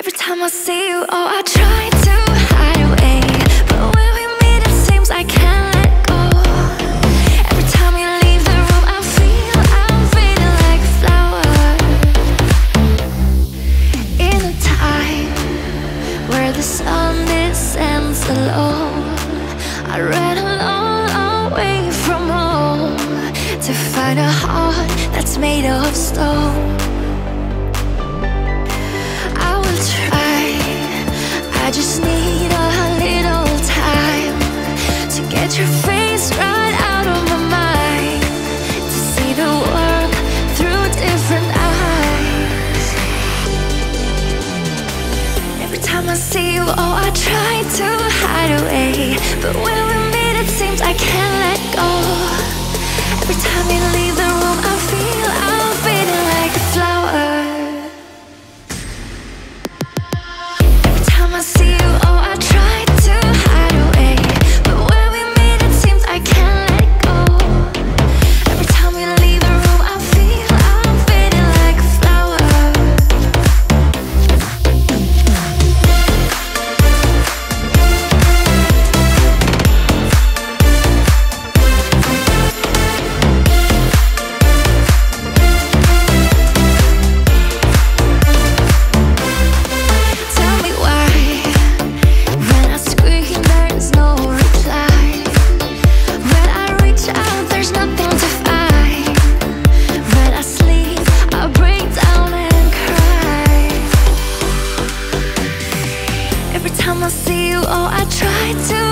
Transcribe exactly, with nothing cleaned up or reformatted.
Every time I see you, oh, I try to hide away, but when we meet it seems I can't let go. Every time you leave the room I feel I'm fading like a flower. In a time where the sun descends alone, I ran a long, long way from home to find a heart that's made of stone. I will try, I just need a little time to get your face right out of my mind, to see the world through different eyes. Every time I see you, oh, I try to hide away, but when we meet it seems I can't let go. Every time you leave the room I feel I'm fading like a flower. Every time I see you, oh, I try to hide away, but when we meet it seems I can't let go. Every time you leave the room I feel I'm fading like a flower. Tell me why, when I scream there's no reply, when I reach out there's nothing to find, when I sleep I break down and cry. Every time I see you, oh, I try to